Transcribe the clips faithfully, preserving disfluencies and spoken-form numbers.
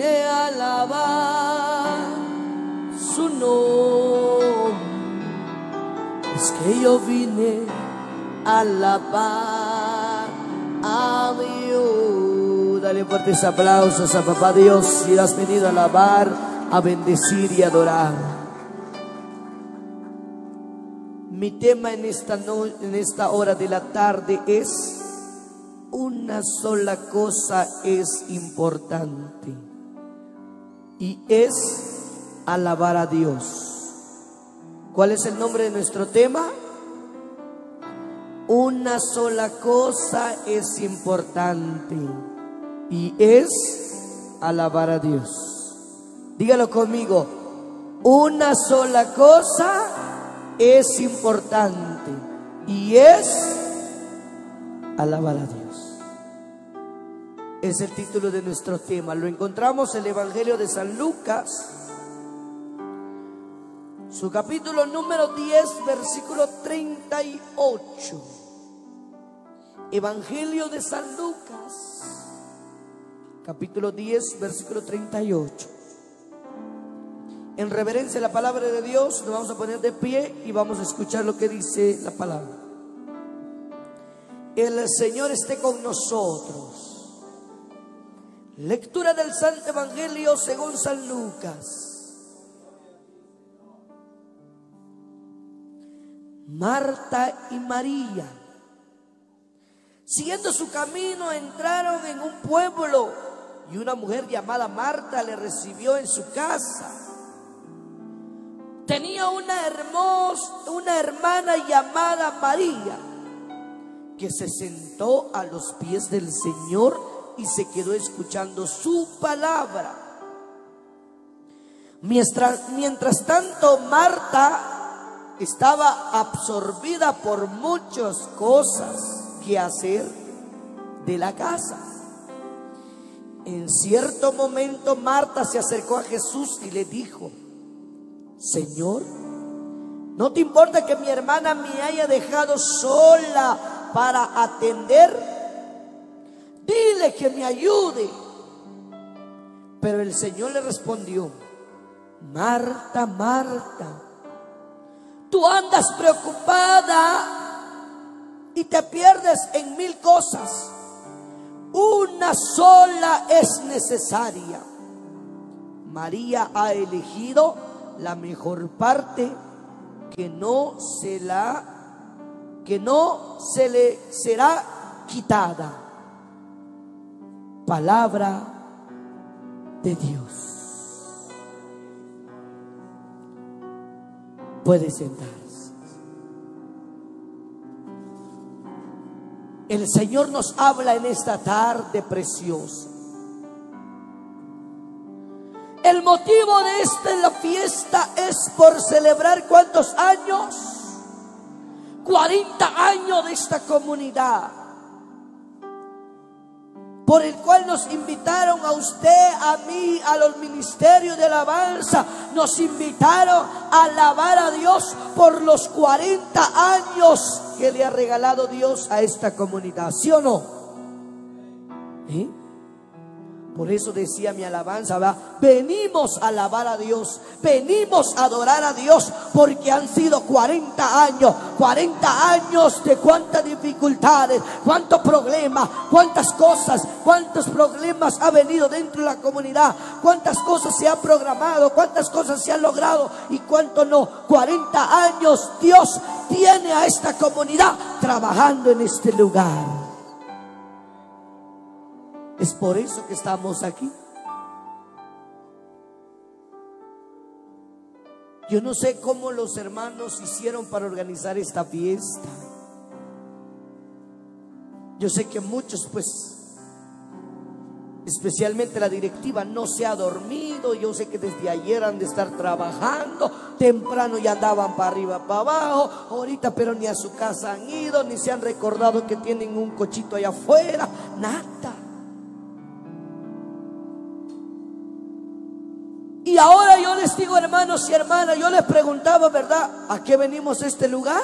vine a alabar su nombre. Es que yo vine a alabar a Dios. Dale fuertes aplausos a Papá Dios si has venido a alabar, a bendecir y adorar. Mi tema en esta, no, en esta hora de la tarde es: una sola cosa es importante, y es alabar a Dios. ¿Cuál es el nombre de nuestro tema? Una sola cosa es importante, y es alabar a Dios. Dígalo conmigo: una sola cosa es importante, y es alabar a Dios. Es el título de nuestro tema. Lo encontramos en el Evangelio de San Lucas, su capítulo número diez, versículo treinta y ocho. Evangelio de San Lucas, capítulo diez, versículo treinta y ocho. En reverencia a la palabra de Dios, nos vamos a poner de pie y vamos a escuchar lo que dice la palabra. El Señor esté con nosotros. Lectura del Santo Evangelio según San Lucas. Marta y María, siguiendo su camino, entraron en un pueblo, y una mujer llamada Marta le recibió en su casa. Tenía una hermosa, una hermana llamada María, que se sentó a los pies del Señor y se quedó escuchando su palabra. Mientras, mientras tanto, Marta estaba absorbida por muchas cosas que hacer de la casa. En cierto momento, Marta se acercó a Jesús y le dijo: Señor, ¿no te importa que mi hermana me haya dejado sola para atender? Dile que me ayude. Pero el Señor le respondió: Marta, Marta, tú andas preocupada y te pierdes en mil cosas. Una sola es necesaria. María ha elegido la mejor parte, que no se la que no se le será quitada. Palabra de Dios. Puede sentarse. El Señor nos habla en esta tarde preciosa. El motivo de esta la fiesta es por celebrar ¿cuántos años? cuarenta años de esta comunidad, por el cual nos invitaron a usted, a mí, a los ministerios de alabanza. Nos invitaron a alabar a Dios por los cuarenta años que le ha regalado Dios a esta comunidad, ¿sí o no? ¿Eh? Por eso decía mi alabanza, ¿verdad? Venimos a alabar a Dios, venimos a adorar a Dios, porque han sido cuarenta años, cuarenta años de cuántas dificultades, cuántos problemas, cuántas cosas, cuántos problemas ha venido dentro de la comunidad, cuántas cosas se han programado, cuántas cosas se han logrado y cuánto no. cuarenta años Dios tiene a esta comunidad trabajando en este lugar. Es por eso que estamos aquí. Yo no sé cómo los hermanos hicieron para organizar esta fiesta. Yo sé que muchos, pues, especialmente la directiva, no se ha dormido. Yo sé que desde ayer han de estar trabajando. Temprano ya andaban para arriba, para abajo. Ahorita, pero ni a su casa han ido, ni se han recordado que tienen un cochito allá afuera. Nada. Y ahora yo les digo, hermanos y hermanas, yo les preguntaba, ¿verdad?, ¿a qué venimos a este lugar?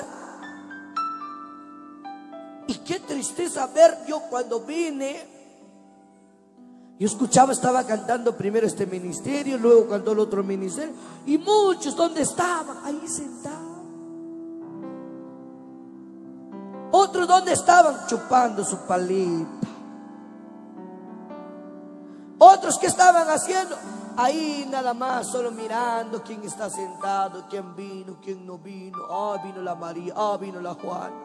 Y qué tristeza ver, yo cuando vine, Yo escuchaba, estaba cantando primero este ministerio, luego cantó el otro ministerio, y muchos, ¿dónde estaban? Ahí sentados. Otros, ¿dónde estaban? Chupando su palita. Otros, ¿qué estaban haciendo? Ahí nada más, solo mirando quién está sentado, quién vino, quién no vino. Ah, vino la María, ah, vino la Juana.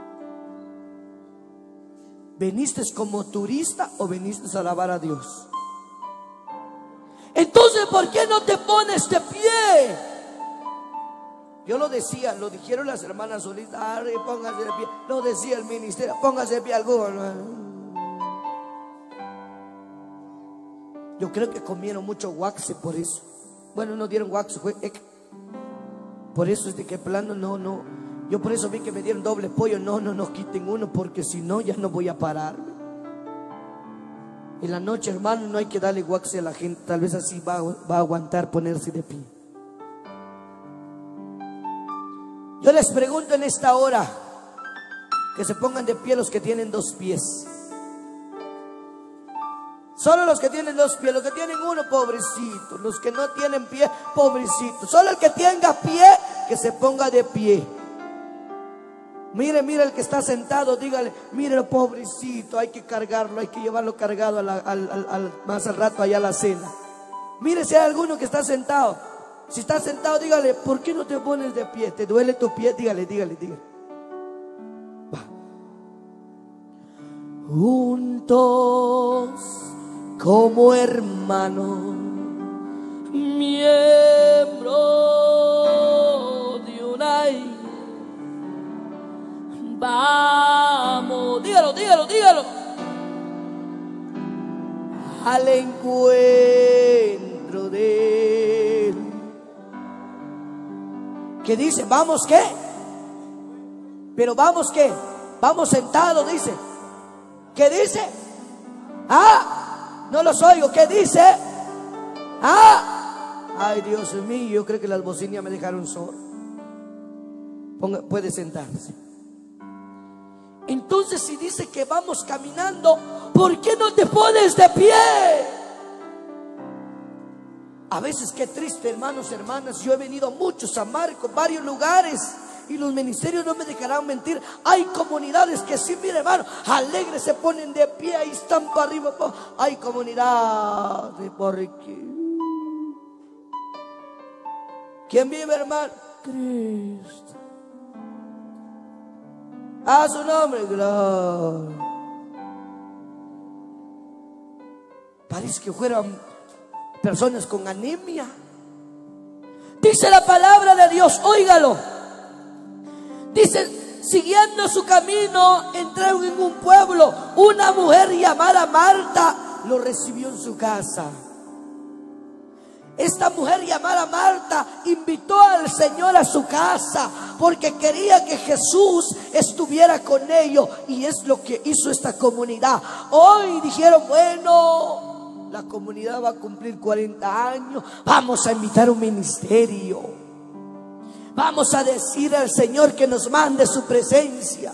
¿Veniste como turista o veniste a alabar a Dios? Entonces, ¿por qué no te pones de pie? Yo lo decía, lo dijeron las hermanas solistas, ah, póngase de pie. Lo decía el ministerio, póngase de pie alguno. Yo creo que comieron mucho guaxe por eso. Bueno, no dieron guaxe, fue ec. Por eso es de que plano no, no. Yo por eso vi que me dieron doble pollo. No, no, no quiten uno, porque si no ya no voy a pararme. En la noche, hermano, no hay que darle guaxe a la gente. Tal vez así va, va a aguantar ponerse de pie. Yo les pregunto en esta hora que se pongan de pie los que tienen dos pies. Solo los que tienen dos pies, los que tienen uno, pobrecito. Los que no tienen pie, pobrecito. Solo el que tenga pie, que se ponga de pie. Mire, mire el que está sentado, dígale, mire, pobrecito, hay que cargarlo, hay que llevarlo cargado a la, al, al, al, más al rato allá a la cena. Mire si hay alguno que está sentado. Si está sentado, dígale, ¿por qué no te pones de pie? ¿Te duele tu pie? Dígale, dígale, dígale. Va. Juntos como hermanos, miembro de una iglesia, vamos, dígalo, dígalo, dígalo, al encuentro de él. ¿Qué dice? ¿Vamos qué? Pero vamos qué? Vamos sentados, dice. ¿Qué dice? Ah, no los oigo. ¿Qué dice? Ah, ay, Dios mío, yo creo que las bocinas me dejaron solo. Ponga, puede sentarse. Entonces, si dice que vamos caminando, ¿por qué no te pones de pie? A veces, qué triste, hermanos, hermanas. Yo he venido a muchos, a Marcos, varios lugares, y los ministerios no me dejarán mentir. Hay comunidades que sí, mire, hermano, alegres se ponen de pie y están para arriba. Hay comunidades por aquí. ¿Quién vive, hermano? Cristo. A su nombre, gloria. Parece que fueran personas con anemia. Dice la palabra de Dios, óigalo. Dice, siguiendo su camino, entraron en un pueblo. Una mujer llamada Marta lo recibió en su casa. Esta mujer llamada Marta invitó al Señor a su casa porque quería que Jesús estuviera con ellos, y es lo que hizo esta comunidad. Hoy dijeron, bueno, la comunidad va a cumplir cuarenta años, vamos a invitar un ministerio. Vamos a decir al Señor que nos mande su presencia.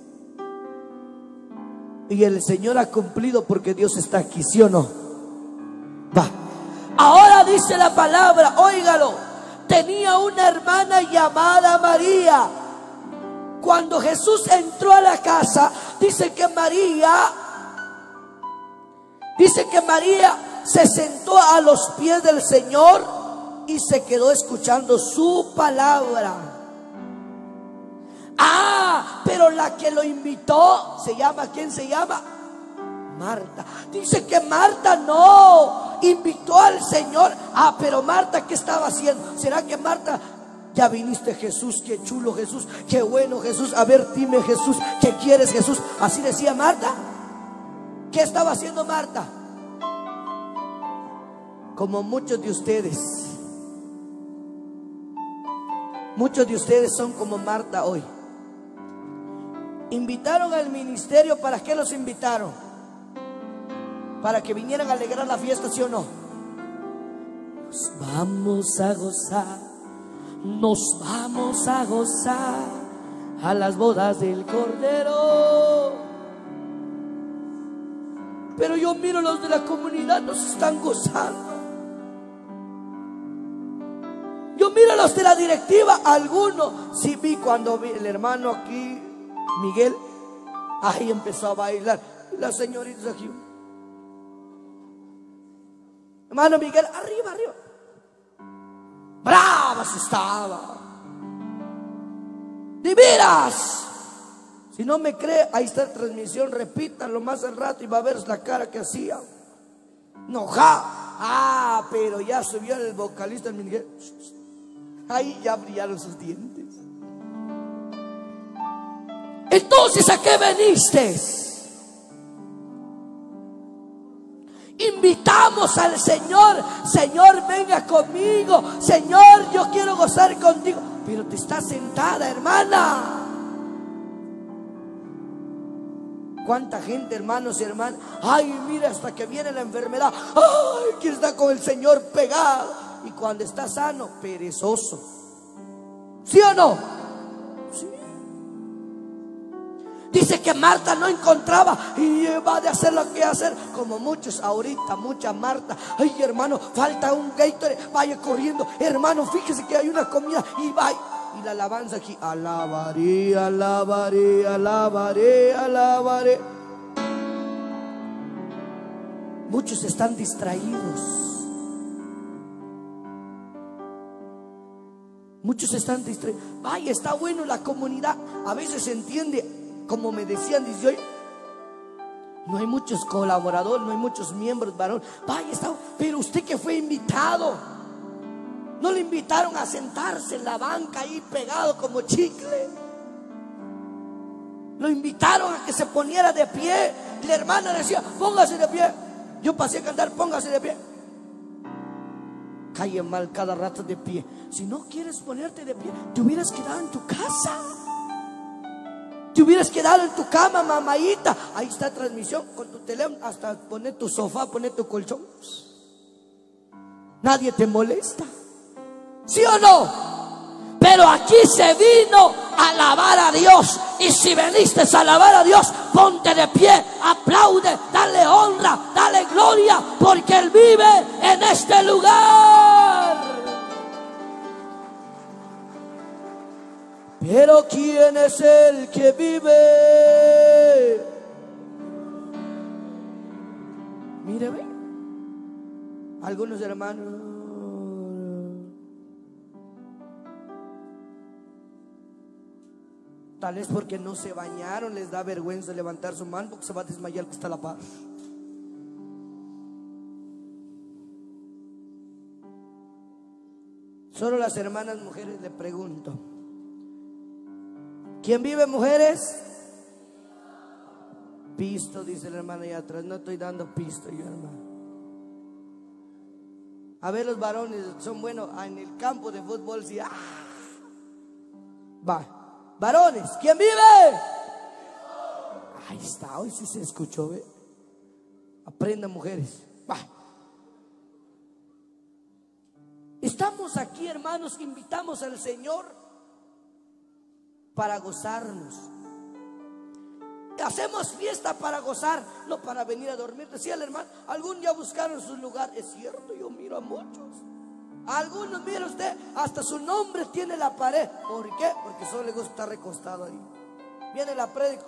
Y el Señor ha cumplido, porque Dios está aquí, ¿sí o no? Va. Ahora dice la palabra, óigalo. Tenía una hermana llamada María. Cuando Jesús entró a la casa, dice que María, dice que María se sentó a los pies del Señor y se quedó escuchando su palabra. Ah, pero la que lo invitó se llama, ¿quién se llama? Marta. Dice que Marta no invitó al Señor. Ah, pero Marta, ¿qué estaba haciendo? ¿Será que Marta, ya viniste Jesús, qué chulo Jesús, qué bueno Jesús, a ver dime Jesús, ¿qué quieres Jesús? Así decía Marta. ¿Qué estaba haciendo Marta? Como muchos de ustedes. Muchos de ustedes son como Marta hoy. Invitaron al ministerio. ¿Para qué los invitaron? Para que vinieran a alegrar la fiesta, ¿sí o no? Nos vamos a gozar, nos vamos a gozar a las bodas del Cordero. Pero yo miro los de la comunidad, nos están gozando. Yo miro los de la directiva, algunos. Sí vi cuando vi el hermano aquí, Miguel, ahí empezó a bailar. La señorita aquí. Hermano Miguel, arriba, arriba. Bravas estaba. Divinas. Si no me cree, ahí está la transmisión, repítanlo más al rato y va a ver la cara que hacía. Enojado. Ah, pero ya subió el vocalista Miguel. Ahí ya brillaron sus dientes. Entonces, ¿a qué veniste? Invitamos al Señor. Señor, venga conmigo. Señor, yo quiero gozar contigo. Pero te estás sentada, hermana. ¿Cuánta gente, hermanos y hermanas? Ay, mira, hasta que viene la enfermedad. Ay, que está con el Señor pegado. Y cuando está sano, perezoso. ¿Sí o no? Sí. Dice que Marta no encontraba y va de hacer lo que hacer. Como muchos ahorita, mucha Marta. Ay, hermano, falta un Gatorade. Vaya corriendo. Hermano, fíjese que hay una comida y vaya. Y la alabanza aquí, alabaré, alabaré, alabaré, alabaré. Muchos están distraídos. Muchos están distraídos. Ay, está bueno la comunidad. A veces se entiende, como me decían desde hoy, no hay muchos colaboradores, no hay muchos miembros varón. Vaya, está, pero usted que fue invitado, no le invitaron a sentarse en la banca ahí pegado como chicle. Lo invitaron a que se poniera de pie. La hermana decía, póngase de pie. Yo pasé a cantar, póngase de pie. Calle mal cada rato de pie. Si no quieres ponerte de pie, te hubieras quedado en tu casa. Te hubieras quedado en tu cama, mamayita. Ahí está transmisión con tu teléfono. Hasta poner tu sofá, poner tu colchón. Nadie te molesta. ¿Sí o no? Pero aquí se vino a alabar a Dios. Y si veniste a alabar a Dios, ponte de pie, aplaude, dale honra, dale gloria, porque Él vive en este lugar. Pero ¿quién es el que vive? Mire, ve. Algunos hermanos, tal vez porque no se bañaron, les da vergüenza levantar su mano porque se va a desmayar que está a la par. Solo las hermanas mujeres le pregunto, ¿quién vive, mujeres? Pisto, dice la hermana allá atrás. No estoy dando pisto yo, hermano. A ver, los varones son buenos en el campo de fútbol, sí. ¡Ah! Va. Varones, ¿quién vive? Ahí está, hoy sí se escuchó, ¿ve? Aprendan, mujeres. Va. Estamos aquí, hermanos, que invitamos al Señor para gozarnos. Hacemos fiesta para gozar, no para venir a dormir. Decía el hermano, algún día buscaron su lugar. Es cierto, yo miro a muchos. Algunos, mire usted, hasta su nombre tiene la pared. ¿Por qué? Porque solo le gusta estar recostado ahí. Viene la prédica.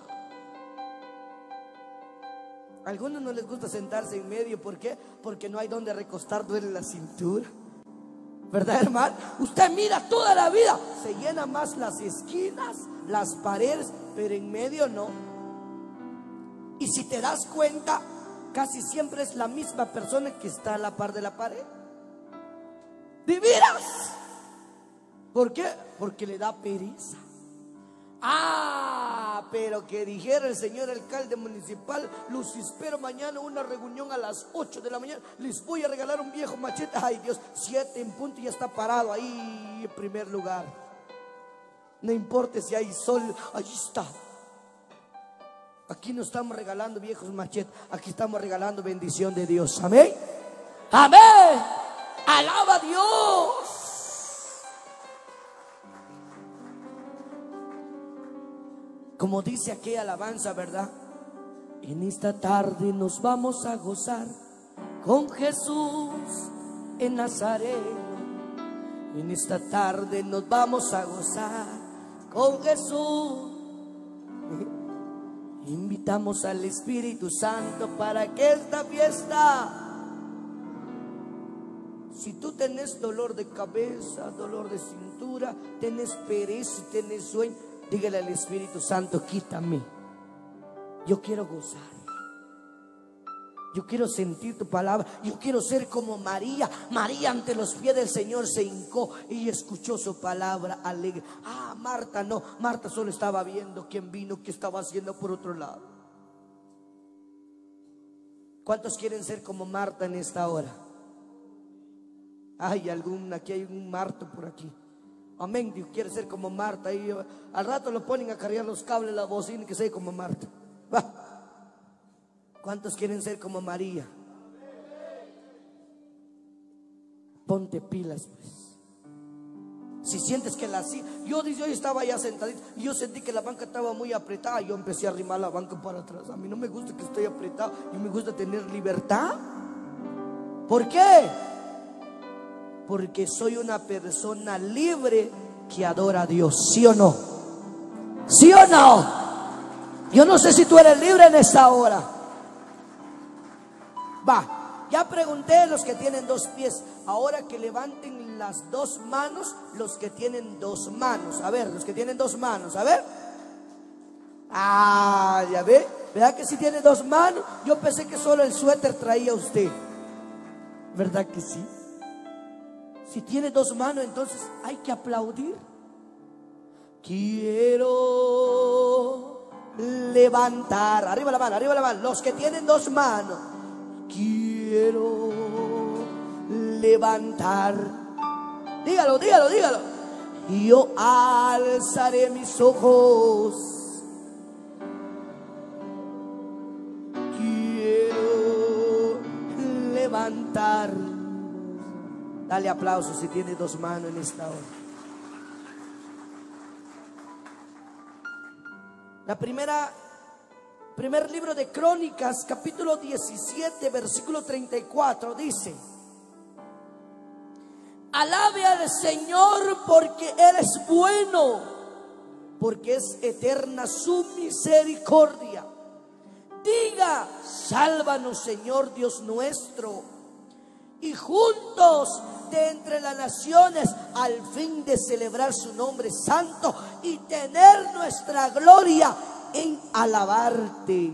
A algunos no les gusta sentarse en medio. ¿Por qué? Porque no hay donde recostar, duele la cintura. ¿Verdad, hermano? Usted mira toda la vida, se llenan más las esquinas, las paredes, pero en medio no. Y si te das cuenta, casi siempre es la misma persona que está a la par de la pared. ¿Vivirás? ¿Por qué? Porque le da pereza. Ah, pero que dijera el señor alcalde municipal, los espero mañana una reunión a las ocho de la mañana, les voy a regalar un viejo machete. Ay Dios, siete en punto y ya está parado ahí en primer lugar. No importa si hay sol, allí está. Aquí no estamos regalando viejos machetes, aquí estamos regalando bendición de Dios. Amén. Amén. Alaba a Dios. Como dice aquella alabanza, ¿verdad? En esta tarde nos vamos a gozar con Jesús en Nazaret. En esta tarde nos vamos a gozar con Jesús. Invitamos al Espíritu Santo para que esta fiesta, si tú tenés dolor de cabeza, dolor de cintura, tenés pereza, tenés sueño, dígale al Espíritu Santo: quítame. Yo quiero gozar. Yo quiero sentir tu palabra. Yo quiero ser como María. María ante los pies del Señor se hincó y escuchó su palabra alegre. Ah, Marta no. Marta solo estaba viendo quién vino, qué estaba haciendo por otro lado. ¿Cuántos quieren ser como Marta en esta hora? Hay algún, aquí hay un Marta por aquí. Amén. Dios quiere ser como Marta. Y al rato lo ponen a cargar los cables, la bocina, que sea como Marta. Va. ¿Cuántos quieren ser como María? Ponte pilas, pues. Si sientes que la silla, yo, yo estaba ya sentadito y yo sentí que la banca estaba muy apretada. Yo empecé a arrimar la banca para atrás. A mí no me gusta que esté apretado. A mí me gusta tener libertad. ¿Por qué? Porque soy una persona libre que adora a Dios. ¿Sí o no? ¿Sí o no? Yo no sé si tú eres libre en esta hora. Va, ya pregunté a los que tienen dos pies. Ahora que levanten las dos manos, los que tienen dos manos. A ver, los que tienen dos manos, a ver. Ah, ya ve, ¿verdad que si tiene dos manos? Yo pensé que solo el suéter traía usted. ¿Verdad que sí? Si tiene dos manos, entonces hay que aplaudir. Quiero levantar, arriba la mano, arriba la mano, los que tienen dos manos. Quiero levantar, dígalo, dígalo, dígalo. Yo alzaré mis ojos. Quiero levantar. Dale aplauso si tiene dos manos en esta hora. La primera Primer libro de Crónicas, capítulo diecisiete, versículo treinta y cuatro, dice: alabe al Señor porque Él es bueno, porque es eterna su misericordia. Diga: sálvanos, Señor Dios nuestro. Y juntos de entre las naciones, al fin de celebrar su nombre santo y tener nuestra gloria en alabarte.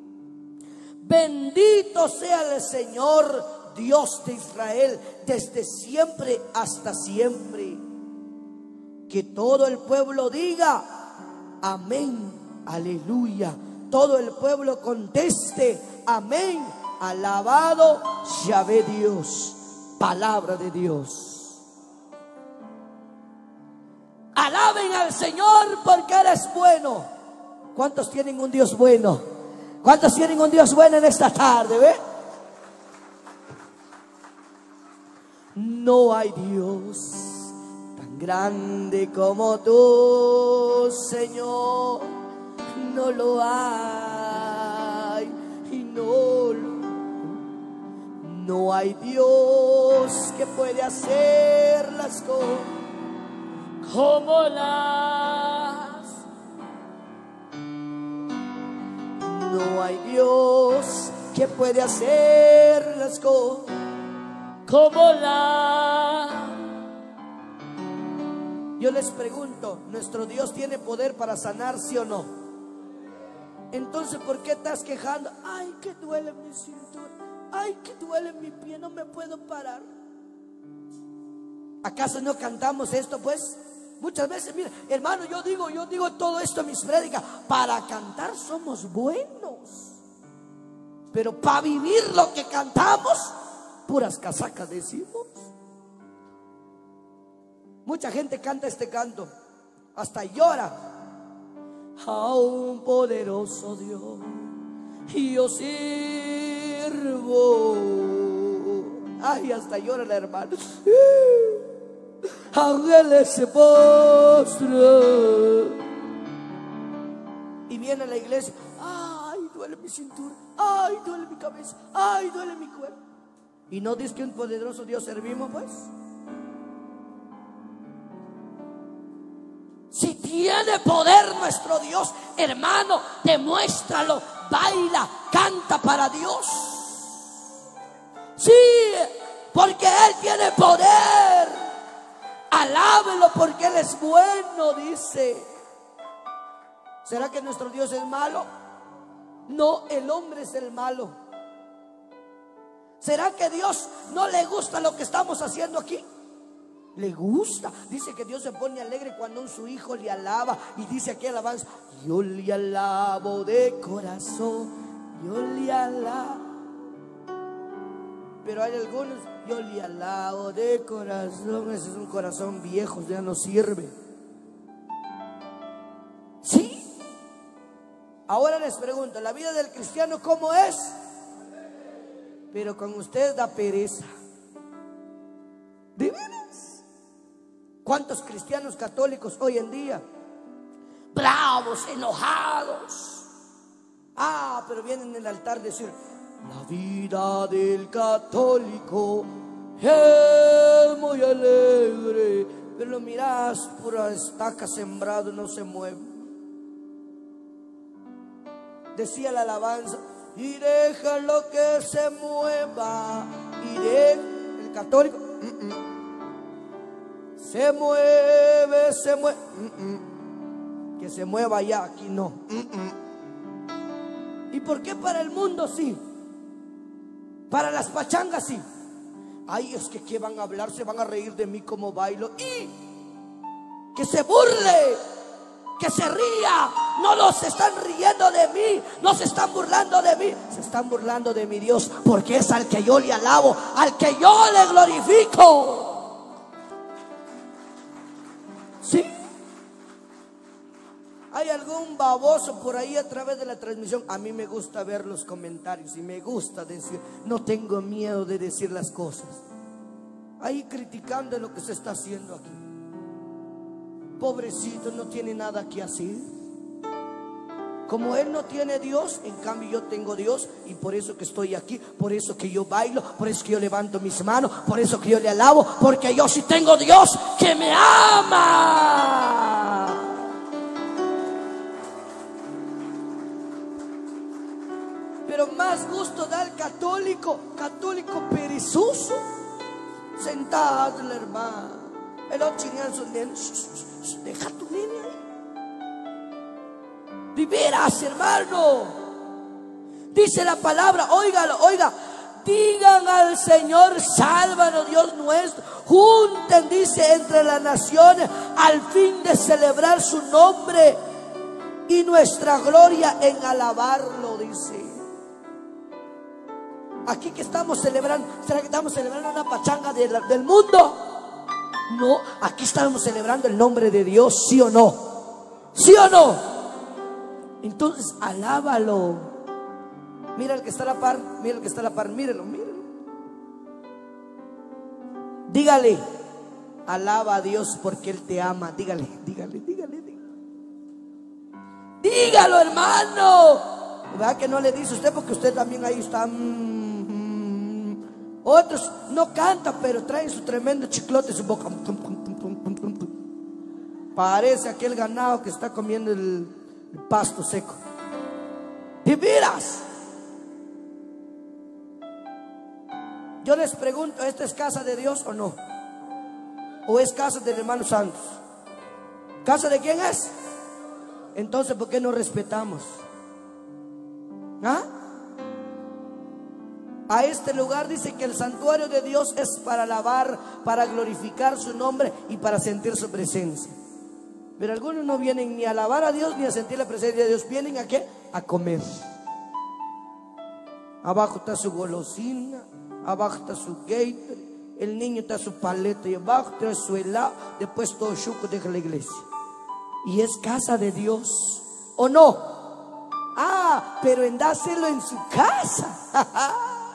Bendito sea el Señor Dios de Israel desde siempre hasta siempre. Que todo el pueblo diga amén, aleluya. Todo el pueblo conteste amén, alabado Yahvé Dios. Palabra de Dios. Alaben al Señor porque Él es bueno. ¿Cuántos tienen un Dios bueno? ¿Cuántos tienen un Dios bueno en esta tarde? ¿Ve? No hay Dios tan grande como tú, Señor. No lo hay y no lo, no hay Dios que puede hacer las cosas como las. No hay Dios que puede hacer las cosas como la. Yo les pregunto, ¿nuestro Dios tiene poder para sanar, sí o no? Entonces, ¿por qué estás quejando? Ay, que duele mi cintura. Ay, que duele mi pie, no me puedo parar. ¿Acaso no cantamos esto, pues? Muchas veces, mira, hermano, yo digo, yo digo todo esto en mis prédicas. Para cantar somos buenos, pero para vivir lo que cantamos, puras casacas decimos. Mucha gente canta este canto, hasta llora. A un poderoso Dios yo sirvo. Ay, hasta llora la hermana. Ángeles se postran y viene a la iglesia. Ay, duele duele mi cintura, ay, duele mi cabeza, ay, duele mi cuerpo. ¿Y no dices que un poderoso Dios servimos, pues? Si tiene poder nuestro Dios, hermano, demuéstralo, baila, canta para Dios. Sí, porque Él tiene poder. Alábelo porque Él es bueno, dice. ¿Será que nuestro Dios es malo? No, el hombre es el malo. ¿Será que Dios no le gusta lo que estamos haciendo aquí? Le gusta. Dice que Dios se pone alegre cuando su hijo le alaba. Y dice aquí alabanza: yo le alabo de corazón, yo le alabo. Pero hay algunos: yo le alabo de corazón. Ese es un corazón viejo, ya no sirve. ¿Sí? Ahora les pregunto, ¿la vida del cristiano cómo es? Pero con ustedes da pereza. ¿De veras? ¿Cuántos cristianos católicos hoy en día? Bravos, enojados. Ah, pero vienen en el altar a decir: la vida del católico es muy alegre. Pero lo mirás, pura estaca sembrado, no se mueve. Decía la alabanza: y déjalo que se mueva. Y de el católico mm -mm. se mueve, se mueve. Mm -mm. Que se mueva ya, aquí no. Mm -mm. ¿Y por qué para el mundo sí? Para las pachangas sí. Ay, es que ¿qué van a hablar? Se van a reír de mí como bailo. Y que se burle, que se ría. No los están riendo de mí, no se están burlando de mí, se están burlando de mi Dios, porque es al que yo le alabo, al que yo le glorifico. ¿Sí? ¿Hay algún baboso por ahí a través de la transmisión? A mí me gusta ver los comentarios y me gusta decir, no tengo miedo de decir las cosas. Ahí criticando lo que se está haciendo aquí. Pobrecito, no tiene nada que hacer. Como él no tiene Dios, en cambio yo tengo Dios, y por eso que estoy aquí, por eso que yo bailo, por eso que yo levanto mis manos, por eso que yo le alabo, porque yo sí tengo Dios que me ama. Pero más gusto da el católico, católico perezoso, sentado el hermano, el otro chingando su nene. Deja tu nene ahí. De veras, hermano, dice la palabra, óigalo, oiga, digan al Señor, sálvanos, Dios nuestro. Junten, dice, entre las naciones al fin de celebrar su nombre y nuestra gloria en alabarlo, dice. Aquí que estamos celebrando, ¿será que estamos celebrando una pachanga de la, del mundo? No, aquí estamos celebrando el nombre de Dios, ¿sí o no? ¿Sí o no? Entonces, alábalo. Mira el que está a la par, mira el que está a la par, mírelo, mírelo. Dígale, alaba a Dios porque Él te ama. Dígale, dígale, dígale, dígale. Dígalo, hermano. ¿Verdad que no le dice usted? Porque usted también ahí está. Mm, mm. Otros no cantan, pero traen su tremendo chiclote en su boca. Parece aquel ganado que está comiendo el, el pasto seco. ¿De veras? Yo les pregunto, ¿esta es casa de Dios o no? ¿O es casa del hermano Santos? ¿Casa de quién es? Entonces, ¿por qué no respetamos? ¿Ah? A este lugar dice que el santuario de Dios es para alabar, para glorificar su nombre y para sentir su presencia. Pero algunos no vienen ni a alabar a Dios ni a sentir la presencia de Dios. ¿Vienen a qué? A comer. Abajo está su golosina, abajo está su gator, el niño está su paleta y abajo está su helado, después todo chuco deja la iglesia. Y es casa de Dios, ¿o no? Ah, pero en dárselo en su casa.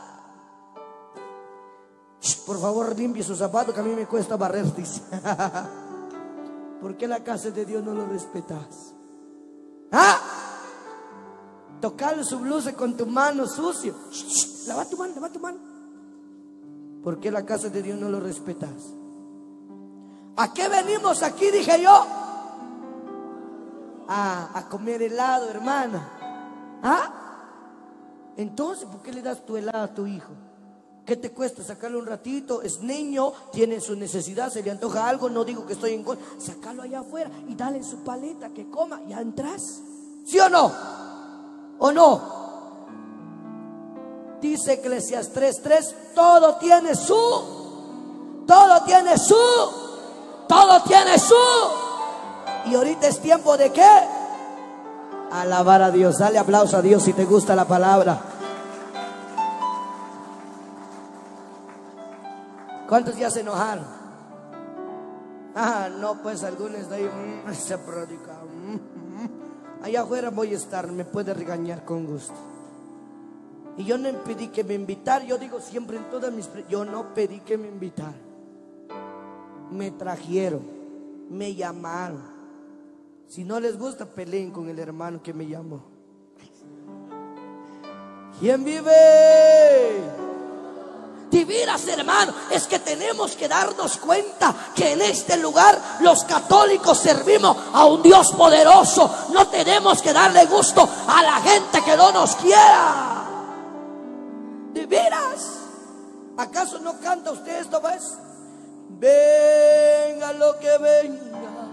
Por favor, limpie sus zapatos, que a mí me cuesta barrer, dice. ¿Por qué la casa de Dios no lo respetas? ¿Ah? tocarle su blusa con tu mano sucio. Shh, shh, lava tu mano, lava tu mano. ¿Por qué la casa de Dios no lo respetas? ¿A qué venimos aquí? Dije yo. Ah, a comer helado, hermana. ¿Ah? Entonces, ¿por qué le das tu helado a tu hijo? ¿Qué te cuesta sacarlo un ratito? Es niño, tiene su necesidad, se le antoja algo. No digo que estoy en contra. Sácalo allá afuera y dale su paleta que coma. Ya entras. ¿Sí o no? ¿O no? Dice Eclesiastés tres tres, todo tiene su, todo tiene su, todo tiene su. Y ahorita es tiempo de ¿qué? Alabar a Dios. Dale aplauso a Dios si te gusta la palabra. ¿Cuántos ya se enojaron? Ah, no, pues algunos de ellos mmm, se predican. Mmm. Allá afuera voy a estar, me puede regañar con gusto. Y yo no pedí que me invitara. Yo digo siempre en todas mis... Yo no pedí que me invitara. Me trajeron, me llamaron. Si no les gusta, peleen con el hermano que me llamó. ¿Quién vive? Diviras, hermano, es que tenemos que darnos cuenta que en este lugar los católicos servimos a un Dios poderoso. No tenemos que darle gusto a la gente que no nos quiera. ¿Diviras? ¿Acaso no canta usted esto, pues? Venga lo que venga,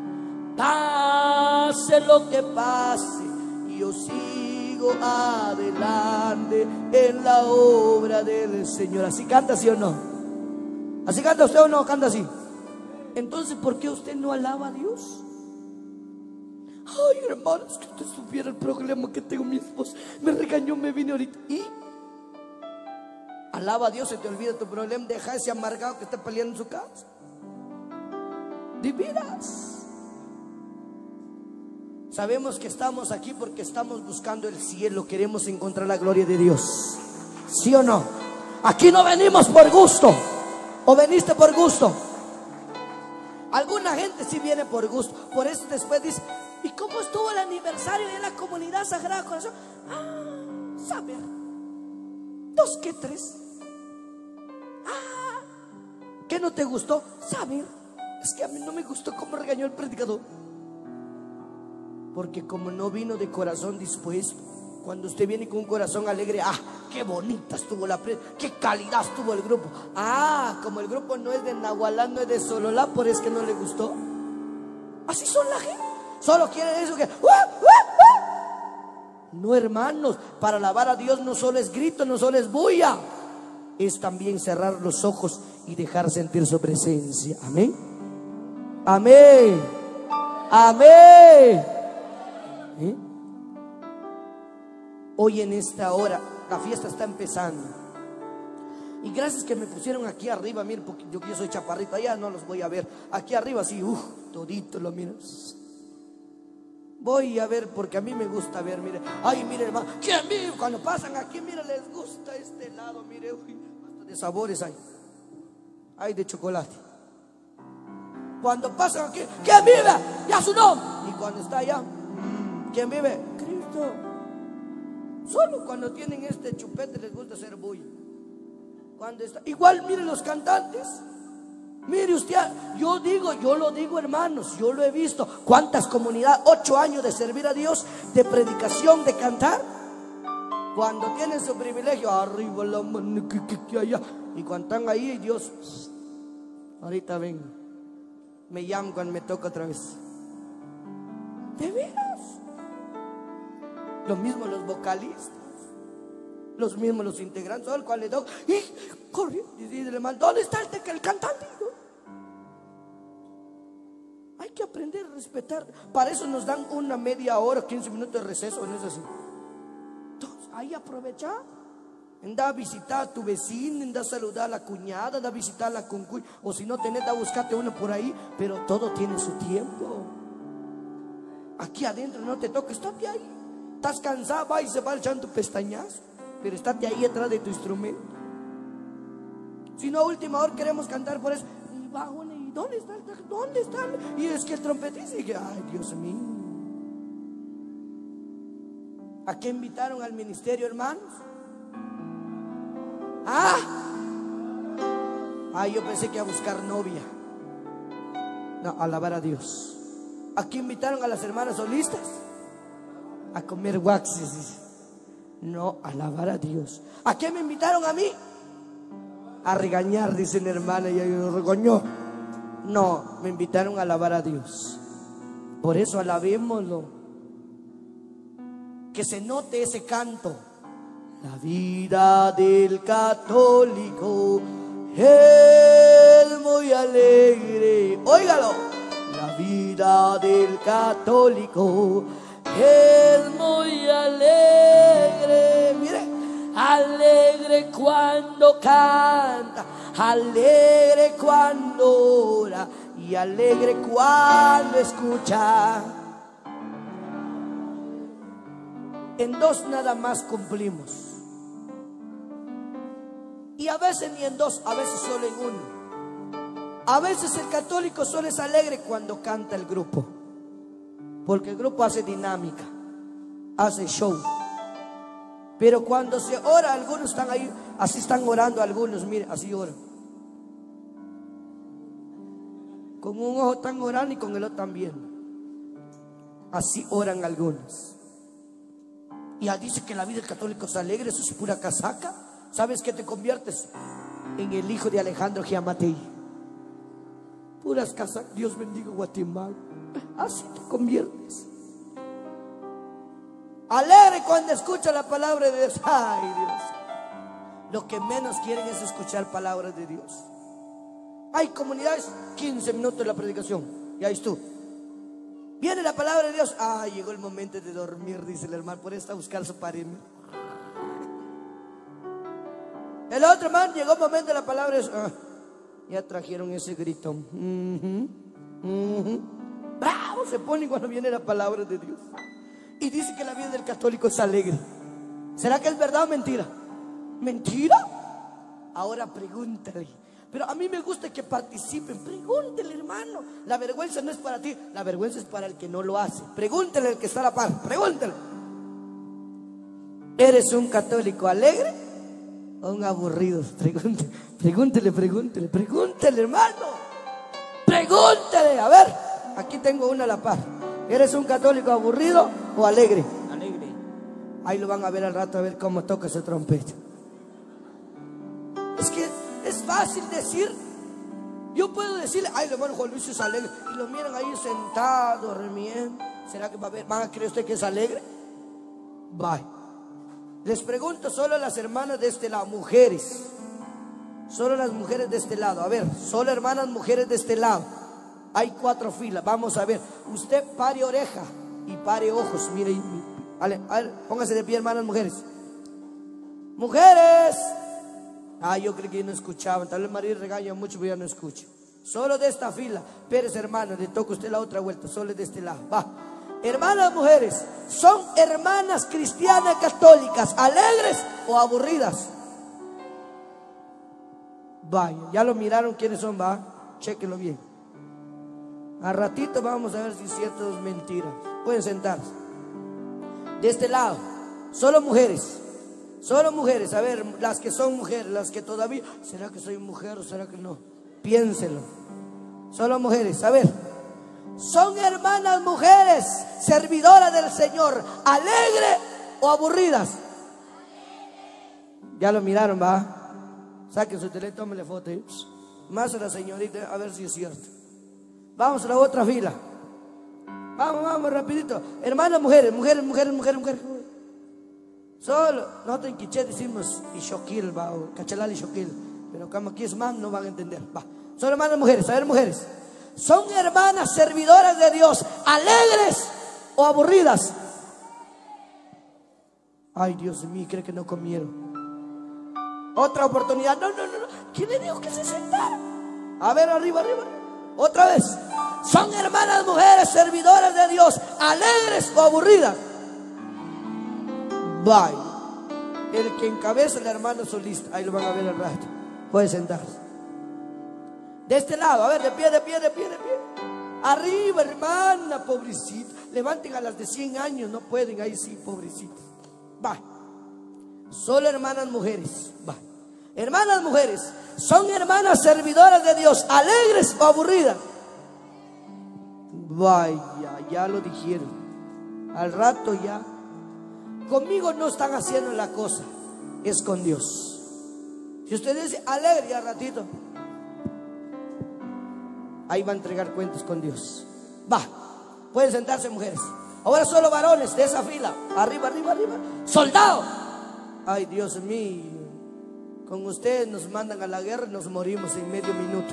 pase lo que pase, yo sigo adelante en la obra del Señor. ¿Así canta, sí o no? ¿Así canta usted o no? Canta así. Entonces, ¿por qué usted no alaba a Dios? Ay, hermanos, que usted supiera el problema que tengo. Mi esposa me regañó, me vine ahorita. ¿Y? Alaba a Dios, se te olvida tu problema. Deja ese amargado que está peleando en su casa. Divinas. Sabemos que estamos aquí porque estamos buscando el cielo. Queremos encontrar la gloria de Dios. ¿Sí o no? Aquí no venimos por gusto. ¿O veniste por gusto? Alguna gente sí viene por gusto. Por eso después dice: ¿y cómo estuvo el aniversario de la comunidad Sagrada Corazón? Ah, saber. Dos que tres. Ah, ¿qué no te gustó? Saber. Es que a mí no me gustó cómo regañó el predicador. Porque como no vino de corazón dispuesto. Cuando usted viene con un corazón alegre, ah, qué bonita estuvo la predica, qué calidad estuvo el grupo. Ah, como el grupo no es de Nahualá, no es de Sololá, por eso es que no le gustó. Así son la gente. Solo quieren eso que... ¡Uh, uh, uh! No, hermanos, para alabar a Dios no solo es grito, no solo es bulla. Es también cerrar los ojos y dejar sentir su presencia. Amén. Amén. Amén. ¿Eh? Hoy en esta hora la fiesta está empezando. Y gracias que me pusieron aquí arriba. Miren, porque yo, yo soy chaparrito, allá no los voy a ver. Aquí arriba sí, uff, todito lo miran. Voy a ver porque a mí me gusta ver, mire. Ay, mire, hermano, ¿quién vive? Cuando pasan aquí, mire, les gusta este lado, mire, uy, hasta de sabores hay. Hay de chocolate. Cuando pasan aquí, ¿quién vive? Ya su nombre. Y cuando está allá, ¿quién vive? Cristo. Solo cuando tienen este chupete les gusta hacer bulla. Cuando está, igual mire los cantantes. Mire usted, yo digo, yo lo digo, hermanos, yo lo he visto. ¿Cuántas comunidades? Ocho años de servir a Dios, de predicación, de cantar. Cuando tienen su privilegio, arriba la mano, que, que, que allá. Y cuando están ahí, Dios, ahorita vengo. Me llaman cuando me toca otra vez. ¿De veras? Lo mismo los vocalistas, los mismos los integrantes, al cual le toca, y corrió, y dice el hermano, ¿dónde está el, el cantante? Hay que aprender a respetar. Para eso nos dan una media hora, quince minutos de receso, no es así. Entonces, ahí aprovecha. Anda a visitar a tu vecino, anda a saludar a la cuñada, anda a visitar a la concuy, o si no tenés, da a buscarte uno por ahí. Pero todo tiene su tiempo. Aquí adentro no te toca, estate ahí. Estás cansado, va y se va echando pestañazo, pero estate ahí atrás de tu instrumento. Si no, a última hora queremos cantar por eso. Y va uno, ¿y dónde está? ¿Dónde está? Y es que el trompetista dice, ay, Dios mío. ¿A qué invitaron al ministerio, hermanos? ¿Ah? Ah, yo pensé que a buscar novia. No, a alabar a Dios. ¿A qué invitaron a las hermanas solistas? A comer waxes. No, a alabar a Dios. ¿A qué me invitaron a mí? A regañar, dice la hermana, y yo regañó. No, me invitaron a alabar a Dios. Por eso alabémoslo. Que se note ese canto. La vida del católico es muy alegre. Óigalo. La vida del católico es muy alegre. Mire, alegre cuando canta, alegre cuando ora y alegre cuando escucha. En dos nada más cumplimos. Y a veces ni en dos, a veces solo en uno. A veces el católico solo es alegre cuando canta el grupo, porque el grupo hace dinámica, hace show. Pero cuando se ora, algunos están ahí, así están orando algunos, mire, así oran. Con un ojo están orando y con el otro también. Así oran algunos. Y ya dice que la vida del católico es alegre, eso es pura casaca. ¿Sabes qué te conviertes? En el hijo de Alejandro Giammattei. Puras casacas. Dios bendiga Guatemala. Así te conviertes. Alegre cuando escucha la palabra de Dios. Ay, Dios. Lo que menos quieren es escuchar palabras de Dios. Hay comunidades, quince minutos de la predicación. Y ahí tú. Viene la palabra de Dios. Ah, llegó el momento de dormir, dice el hermano. Por eso está a buscar su pareja. El otro hermano, llegó el momento de la palabra de Dios. Ah, ya trajeron ese grito. Uh-huh, uh-huh. Bravo se pone cuando viene la palabra de Dios. Y dice que la vida del católico es alegre. ¿Será que es verdad o mentira? ¿Mentira? Ahora pregúntale. Pero a mí me gusta que participen. Pregúntele, hermano. La vergüenza no es para ti, la vergüenza es para el que no lo hace. Pregúntele al que está a la par. Pregúntele. ¿Eres un católico alegre o un aburrido? Pregúntele, pregúntele, pregúntele, pregúntele, hermano. Pregúntele. A ver, aquí tengo una a la par. ¿Eres un católico aburrido o alegre? Alegre. Ahí lo van a ver al rato, a ver cómo toca ese trompeta. Es que es fácil decir. Yo puedo decirle, ay, el hermano Juan Luis es alegre, y lo miran ahí sentado, durmiendo. ¿Será que va a ver, van a creer usted que es alegre? Bye. Les pregunto solo a las hermanas de este lado, mujeres. Solo las mujeres de este lado. A ver, solo hermanas mujeres de este lado. Hay cuatro filas, vamos a ver. Usted pare oreja y pare ojos. Mire, vale, a ver, póngase de pie, hermanas mujeres. Mujeres. Ah, yo creí que no escuchaban. Tal vez María regaña mucho, pero ya no escucho. Solo de esta fila. Pérez, hermano, le toca a usted la otra vuelta. Solo de este lado. Va. Hermanas mujeres, ¿son hermanas cristianas católicas alegres o aburridas? Vaya, ya lo miraron quiénes son, va. Chéquenlo bien. A ratito vamos a ver si es cierto o es mentira. Pueden sentarse. De este lado, solo mujeres. Solo mujeres, a ver, las que son mujeres, las que todavía, ¿será que soy mujer o será que no? Piénselo. Solo mujeres, a ver. ¿Son hermanas mujeres servidoras del Señor alegres o aburridas? Ya lo miraron, va. Saquen su teléfono, tómenle foto. ¿eh? Más a la señorita, a ver si es cierto. Vamos a la otra fila. Vamos, vamos, rapidito. Hermanas mujeres, mujeres, mujeres, mujeres, mujeres. Solo, nosotros en quiché decimos Ixoquil, va, o Cachalal Ixoquil. Pero como aquí es más, no van a entender. Va. Son hermanas mujeres, a ver, mujeres. ¿Son hermanas servidoras de Dios alegres o aburridas? Ay, Dios mío, cree que no comieron. Otra oportunidad. No, no, no, no. ¿Quién le dijo que se sentara? A ver, arriba, arriba. Otra vez. ¿Son hermanas mujeres servidoras de Dios alegres o aburridas? Bye. El que encabeza el hermano solista. Ahí lo van a ver al rato. Puede sentarse. De este lado, a ver, de pie, de pie, de pie, de pie. Arriba, hermana, pobrecita. Levanten a las de cien años, no pueden, ahí sí, pobrecitas. Va. Solo hermanas mujeres. Va. Hermanas mujeres, ¿son hermanas servidoras de Dios, alegres o aburridas? Vaya, ya lo dijeron. Al rato ya. Conmigo no están haciendo la cosa, es con Dios. Si usted dice alegre, ya ratito, ahí va a entregar cuentas con Dios. Va, pueden sentarse mujeres. Ahora solo varones de esa fila. Arriba, arriba, arriba. Soldado. Ay, Dios mío, con ustedes nos mandan a la guerra y nos morimos en medio minuto.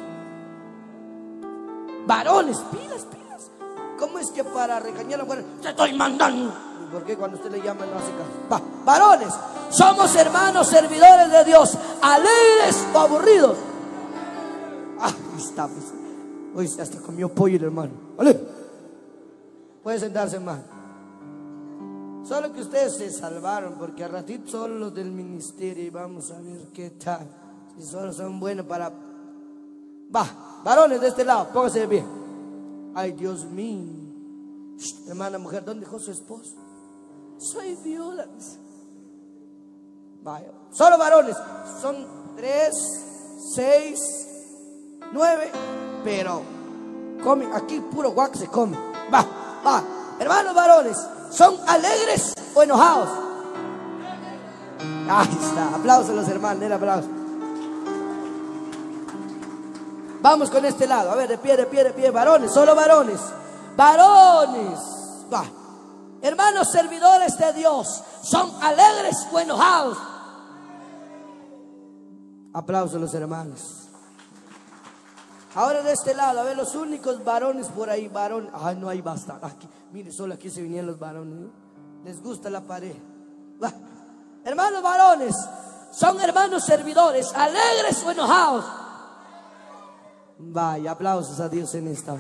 Varones, pilas, pilas. ¿Cómo es que para regañar a la mujer te estoy mandando? ¿Y por qué cuando usted le llama no hace caso? Va, varones, somos hermanos servidores de Dios, alegres o aburridos. Ah, ahí está, pues. Hoy hasta comió pollo el hermano. ¿Vale? Puede sentarse, hermano. Solo que ustedes se salvaron, porque a ratito solo los del ministerio y vamos a ver qué tal. Si solo son buenos para... Va, varones de este lado, pónganse de pie. Ay, Dios mío. Shh, hermana mujer, ¿dónde dejó su esposo? Soy viuda. Vaya, solo varones. Son tres, seis, nueve. Pero come, aquí puro guac se come. Va, va. Hermanos varones, ¿son alegres o enojados? Ahí está, aplausos a los hermanos, el aplauso. Vamos con este lado, a ver, de pie, de pie, de pie, varones, solo varones. Varones, va. Hermanos servidores de Dios, ¿son alegres o enojados? Aplausos a los hermanos. Ahora de este lado, a ver, los únicos varones por ahí, varones. Ay, no hay basta. Aquí, mire, solo aquí se vinieron los varones, ¿eh? Les gusta la pared. Va. Hermanos varones, ¿son hermanos servidores, alegres o enojados? Vaya, aplausos a Dios en esta.